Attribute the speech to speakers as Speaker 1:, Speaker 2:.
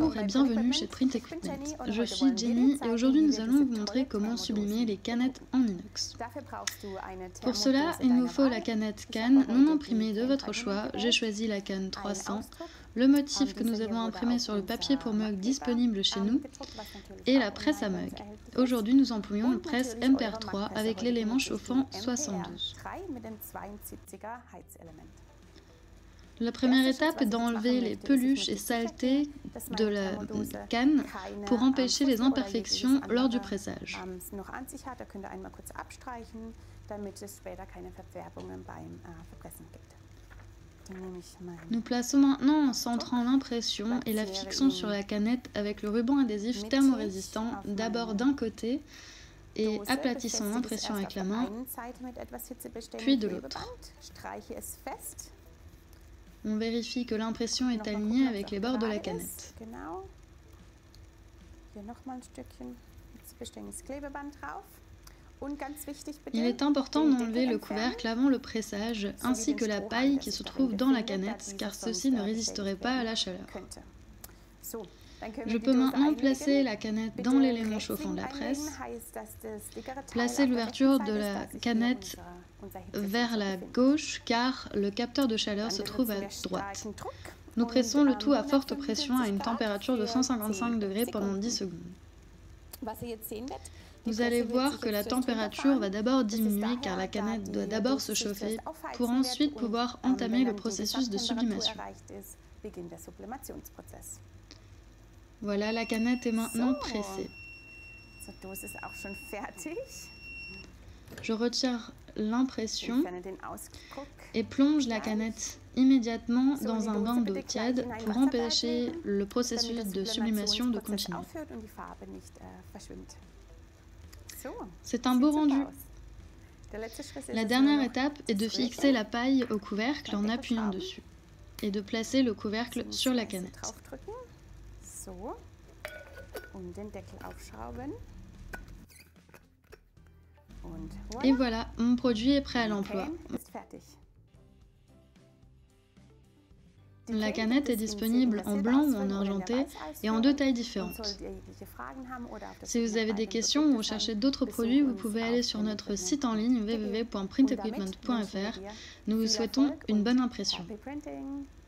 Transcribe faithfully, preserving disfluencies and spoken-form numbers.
Speaker 1: Bonjour et bienvenue chez Print Equipment. Je suis Jenny et aujourd'hui nous allons vous montrer comment sublimer les canettes en inox. Pour cela, il nous faut la canette canne non imprimée de votre choix. J'ai choisi la canne trois cents, le motif que nous avons imprimé sur le papier pour mug disponible chez nous et la presse à mug. Aujourd'hui nous employons une presse M P R trois avec l'élément chauffant soixante-douze. La première étape est d'enlever les peluches et saletés de la canne pour empêcher les imperfections lors du pressage. Nous plaçons maintenant en centrant l'impression et la fixons sur la canette avec le ruban adhésif thermorésistant d'abord d'un côté et aplatissons l'impression avec la main, puis de l'autre. On vérifie que l'impression est alignée avec les bords de la canette. Il est important d'enlever le couvercle avant le pressage, ainsi que la paille qui se trouve dans la canette, car ceci ne résisterait pas à la chaleur. Je peux maintenant placer la canette dans l'élément chauffant de la presse, placer l'ouverture de la canette vers la gauche car le capteur de chaleur se trouve à droite. Nous pressons le tout à forte pression à une température de cent cinquante-cinq degrés pendant dix secondes. Vous allez voir que la température va d'abord diminuer car la canette doit d'abord se chauffer pour ensuite pouvoir entamer le processus de sublimation. Voilà, la canette est maintenant pressée. Je retire l'impression et plonge la canette immédiatement dans un bain d'eau tiède pour empêcher le processus de sublimation de continuer. C'est un beau rendu. La dernière étape est de fixer la paille au couvercle en appuyant dessus et de placer le couvercle sur la canette. Et voilà, mon produit est prêt à l'emploi. La canette est disponible en blanc ou en argenté et en deux tailles différentes. Si vous avez des questions ou cherchez d'autres produits, vous pouvez aller sur notre site en ligne w w w point print equipment point f r. Nous vous souhaitons une bonne impression.